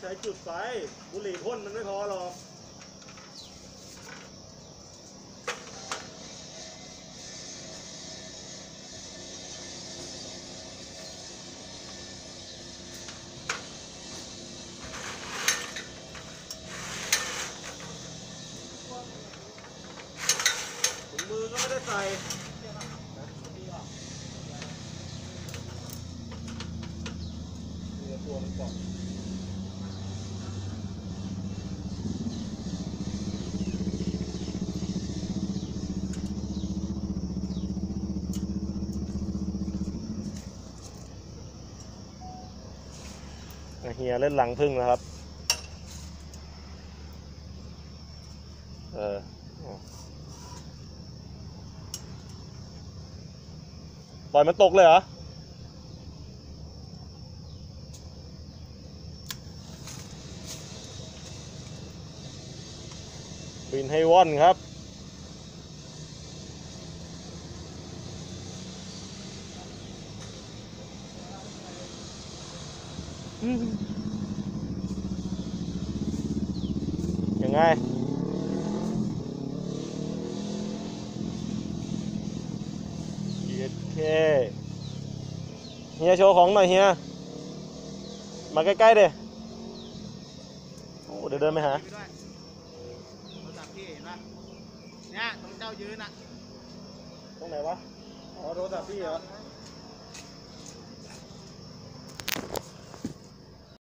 ใช้จุดไฟบุหรี่พ่นมันไม่พอหรอกถุงมือก็ไม่ได้ใส่ตัวมันก่อนเฮียเล่นหลังพึ่งนะครับปล่อยมันตกเลยเหรอบินให้ว่อนครับยังไงเฮียโชว์ของหน่อยเฮียมาใกล้ๆดิโอ้เดี๋ยวเดินไปหาโทรศัพท์พี่เห็นปะเนี่ยตรงเจ้ายืนอ่ะตรงไหนวะอ๋อโทรศัพท์พี่เหรอ